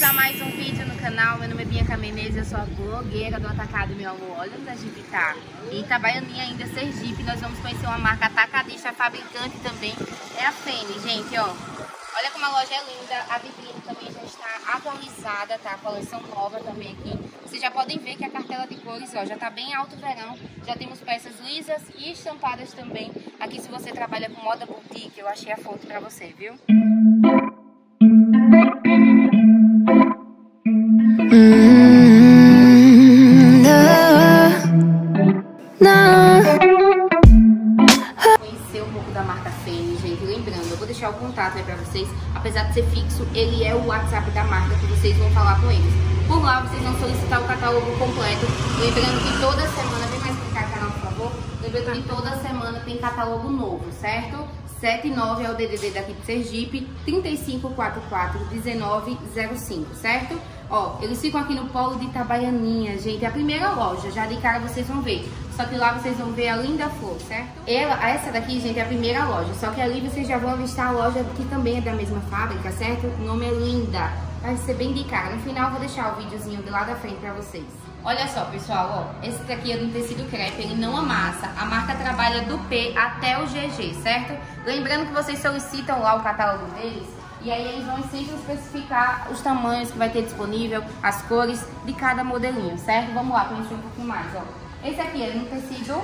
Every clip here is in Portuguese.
Bem-vindos a mais um vídeo no canal. Meu nome é Bianca Menezes, eu sou a blogueira do Atacado, meu amor. Olha onde a gente tá. Em Itabaianinha ainda, Sergipe. Nós vamos conhecer uma marca atacadista, a fabricante também é a Fene, gente, ó. Olha como a loja é linda, a vitrine também já está atualizada, tá? A coleção nova também aqui. Vocês já podem ver que a cartela de cores, ó, já tá bem alto verão. Já temos peças lisas e estampadas também. Aqui, se você trabalha com moda boutique, eu achei a foto pra você, viu? Conhecer um pouco da marca Fene, gente. Lembrando, eu vou deixar o contato aí pra vocês. Apesar de ser fixo, ele é o WhatsApp da marca que vocês vão falar com eles. Por lá, vocês vão solicitar o catálogo completo. Lembrando que toda semana, vem mais pra cá, canal, por favor. Lembrando que toda semana tem catálogo novo, certo? 79 é o DDD daqui de Sergipe, 3544-1905, certo? Ó, eles ficam aqui no polo de Itabaianinha, gente. É a primeira loja, já de cara vocês vão ver. Só que lá vocês vão ver a linda flor, certo? Essa daqui, gente, é a primeira loja. Só que ali vocês já vão avistar a loja que também é da mesma fábrica, certo? O nome é Linda. Vai ser bem de cara. No final eu vou deixar o videozinho de lá da frente pra vocês. Olha só, pessoal, ó, esse daqui é do tecido crepe, ele não amassa. A marca trabalha do P até o GG, certo? Lembrando que vocês solicitam lá o catálogo deles e aí eles vão sempre especificar os tamanhos que vai ter disponível, as cores de cada modelinho, certo? Vamos lá, conhecer um pouquinho mais, ó. Esse aqui é no tecido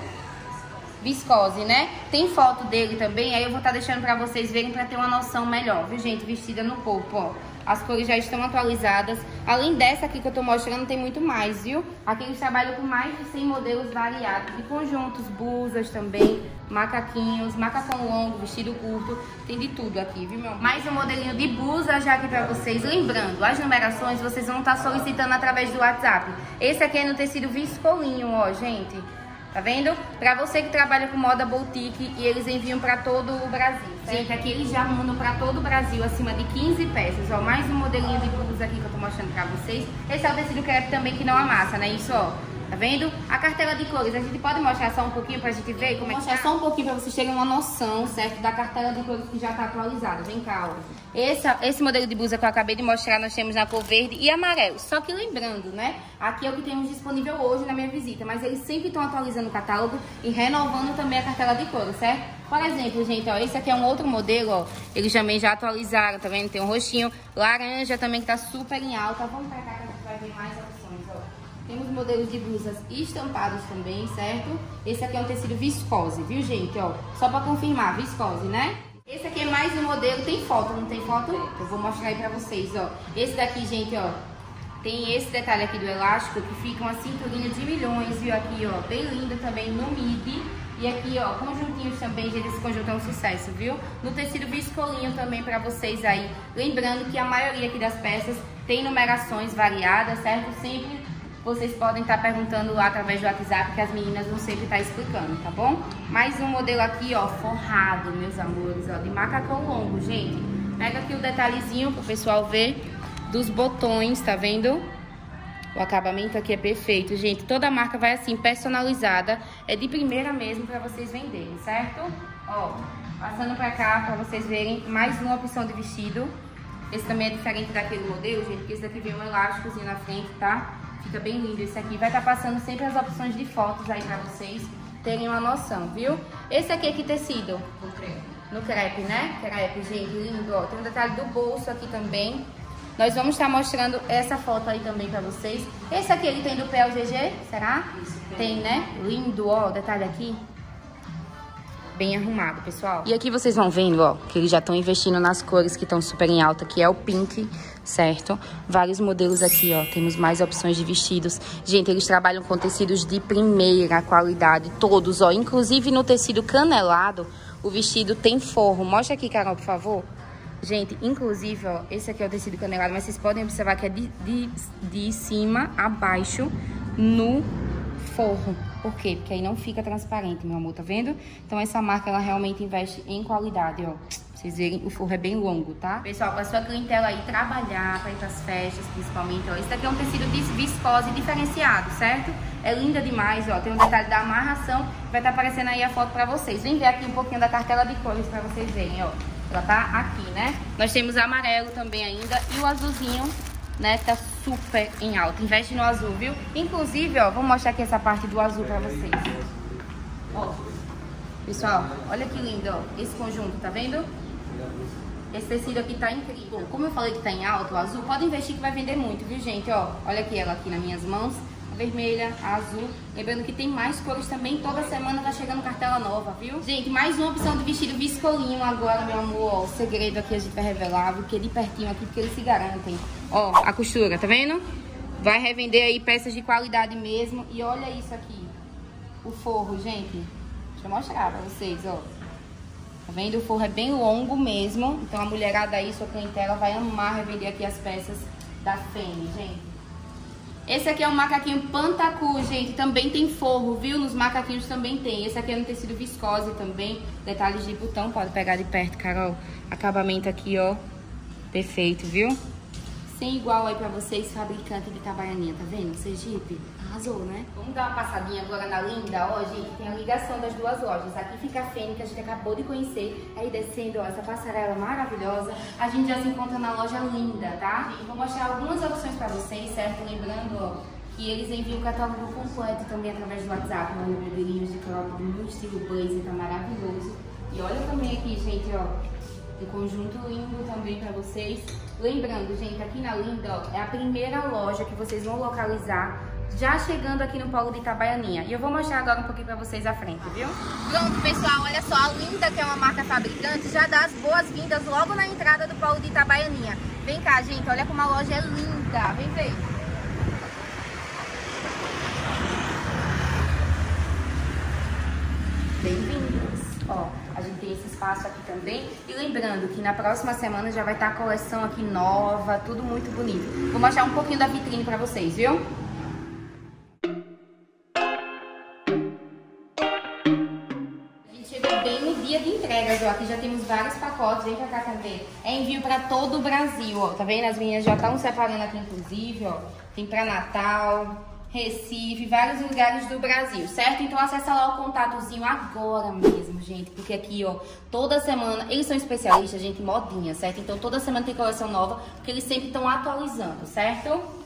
viscose, né? Tem foto dele também, aí eu vou estar deixando pra vocês verem pra ter uma noção melhor, viu, gente? Vestida no corpo, ó. As cores já estão atualizadas. Além dessa aqui que eu tô mostrando, tem muito mais, viu? Aqui eles trabalham com mais de 100 modelos variados. De conjuntos, blusas também, macaquinhos, macacão longo, vestido curto. Tem de tudo aqui, viu, meu amor? Mais um modelinho de blusa já aqui pra vocês. Lembrando, as numerações vocês vão estar solicitando através do WhatsApp. Esse aqui é no tecido viscolinho, ó, gente. Tá vendo? Pra você que trabalha com moda boutique e eles enviam pra todo o Brasil, certo? Gente, aqui eles já mandam pra todo o Brasil acima de 15 peças, ó. Mais um modelinho de blusa aqui que eu tô mostrando pra vocês. Esse é o tecido crepe também que não amassa, né? Isso, ó. Tá vendo? A cartela de cores, a gente pode mostrar só um pouquinho pra gente ver como é que tá? Mostrar só um pouquinho pra vocês terem uma noção, certo? Da cartela de cores que já tá atualizada. Vem cá, ó. Esse modelo de blusa que eu acabei de mostrar, nós temos na cor verde e amarelo. Só que lembrando, né? Aqui é o que temos disponível hoje na minha visita. Mas eles sempre estão atualizando o catálogo e renovando também a cartela de cores, certo? Por exemplo, gente, ó, esse aqui é um outro modelo, ó. Eles também já atualizaram, tá vendo? Tem um roxinho laranja também que tá super em alta. Vamos pra cá que a gente vai ver mais opções, ó. Temos modelos de blusas estampados também, certo? Esse aqui é um tecido viscose, viu, gente? Ó, só pra confirmar, viscose, né? Esse aqui é mais um modelo, tem foto, não tem foto? Eu vou mostrar aí pra vocês, ó. Esse daqui, gente, ó, tem esse detalhe aqui do elástico que fica uma cinturinha de milhões, viu? Aqui, ó, bem linda também no midi. E aqui, ó, conjuntinhos também, gente, esse conjunto é um sucesso, viu? No tecido viscolinho também pra vocês aí. Lembrando que a maioria aqui das peças tem numerações variadas, certo? Sempre vocês podem estar perguntando lá através do WhatsApp, que as meninas vão sempre estar explicando, tá bom? Mais um modelo aqui, ó, forrado, meus amores, ó, de macacão longo, gente. Pega aqui o detalhezinho pro pessoal ver dos botões, tá vendo? O acabamento aqui é perfeito, gente. Toda a marca vai assim, personalizada. É de primeira mesmo pra vocês venderem, certo? Ó, passando pra cá pra vocês verem mais uma opção de vestido. Esse também é diferente daquele modelo, gente, porque esse daqui vem um elásticozinho na frente, tá? Fica bem lindo esse aqui. Vai estar passando sempre as opções de fotos aí pra vocês terem uma noção, viu? Esse aqui é que tecido? No crepe. No crepe, né? Crepe, gente, lindo, ó. Tem um detalhe do bolso aqui também. Nós vamos estar mostrando essa foto aí também pra vocês. Esse aqui, ele tem do pé ao GG? Será? Tem, né? Lindo, ó, o detalhe aqui. Bem arrumado, pessoal. E aqui vocês vão vendo, ó, que eles já estão investindo nas cores que estão super em alta, que é o pink, certo? Vários modelos aqui, ó. Temos mais opções de vestidos. Gente, eles trabalham com tecidos de primeira qualidade, todos, ó. Inclusive no tecido canelado, o vestido tem forro. Mostra aqui, Carol, por favor. Gente, inclusive, ó, esse aqui é o tecido canelado, mas vocês podem observar que é de cima a baixo no forro. Por quê? Porque aí não fica transparente, meu amor, tá vendo? Então essa marca, ela realmente investe em qualidade, ó. Pra vocês verem, o forro é bem longo, tá? Pessoal, pra sua clientela aí trabalhar, pra ir pras festas, principalmente, ó. Esse daqui é um tecido de viscose diferenciado, certo? É linda demais, ó. Tem um detalhe da amarração, vai estar aparecendo aí a foto pra vocês. Vem ver aqui um pouquinho da cartela de cores pra vocês verem, ó. Ela tá aqui, né? Nós temos amarelo também ainda e o azulzinho né? Tá super em alta. Investe no azul, viu? Inclusive, ó, vou mostrar aqui essa parte do azul pra vocês. Ó, pessoal, olha que lindo, ó, esse conjunto, tá vendo? Esse tecido aqui tá incrível. Como eu falei que tá em alta, o azul, pode investir que vai vender muito, viu, gente? Ó, olha aqui ela aqui nas minhas mãos. A vermelha, a azul. Lembrando que tem mais cores também. Toda semana tá chegando cartela nova, viu? Gente, mais uma opção de vestido viscolinho agora, meu amor. Ó, o segredo aqui a gente vai revelar, viu? Porque de pertinho aqui, porque eles se garantem. Ó, a costura, tá vendo? Vai revender aí peças de qualidade mesmo. E olha isso aqui. O forro, gente. Deixa eu mostrar pra vocês, ó. Tá vendo? O forro é bem longo mesmo. Então a mulherada aí, sua clientela, vai amar revender aqui as peças da Fene, gente. Esse aqui é um macaquinho Pantacu, gente. Também tem forro, viu? Nos macaquinhos também tem. Esse aqui é no tecido viscose também. Detalhes de botão, pode pegar de perto, Carol. Acabamento aqui, ó. Perfeito, viu? Sem igual aí pra vocês, fabricante de Itabaianinha, tá vendo? Sergipe, arrasou, né? Vamos dar uma passadinha agora na Linda, ó, gente, tem a ligação das duas lojas. Aqui fica a Fene, que a gente acabou de conhecer. Aí descendo, ó, essa passarela maravilhosa, a gente já se encontra na loja Linda, tá? E vou mostrar algumas opções pra vocês, certo? Lembrando, ó, que eles enviam o catálogo completo também através do WhatsApp, olha, modelinhos de cropped no estilo blazer, tá maravilhoso. E olha também aqui, gente, ó, um conjunto lindo também pra vocês. Lembrando, gente, aqui na Linda, ó, é a primeira loja que vocês vão localizar já chegando aqui no polo de Itabaianinha. E eu vou mostrar agora um pouquinho pra vocês à frente, viu? Pronto, pessoal, olha só, a Linda, que é uma marca fabricante, já dá as boas-vindas logo na entrada do polo de Itabaianinha. Vem cá, gente, olha como a loja é linda. Vem ver. Bem-vindos. Ó, a gente tem esse espaço aqui também. E lembrando que na próxima semana já vai estar a coleção aqui nova, tudo muito bonito. Vou mostrar um pouquinho da vitrine pra vocês, viu? A gente chegou bem no dia de entregas, ó. Aqui já temos vários pacotes, vem pra cá também. É envio pra todo o Brasil, ó. Tá vendo? As meninas já estão separando aqui, inclusive, ó. Tem pra Natal, Recife, vários lugares do Brasil, certo? Então acessa lá o contatozinho agora mesmo, gente, porque aqui, ó, toda semana, eles são especialistas, gente, em modinha, certo? Então toda semana tem coleção nova, porque eles sempre estão atualizando, certo?